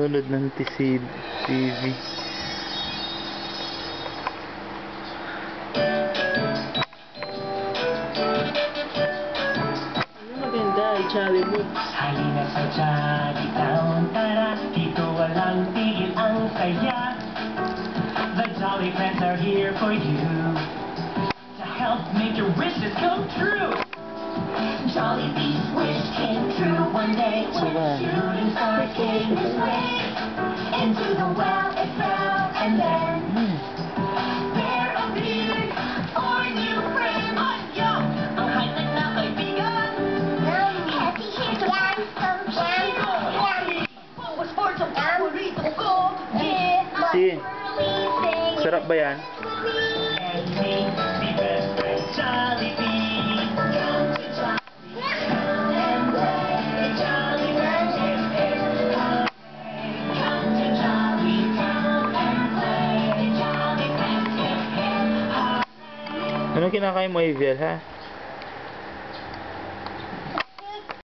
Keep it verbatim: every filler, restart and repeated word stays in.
nanonood ng T V. Hollywood. Halina sa Jolly Town, tara, dito walang tigil ang saya. The Jolly Friends are here for you to help make your wishes come true. Jollibee's wish came true one day when a shooting star came his way. Into the well it fell, and then there appeared our new friend. Yo! Ang high-tech na kaibigan. Si, sarap ba yan? Anong kinakain mo, Aveil, ha?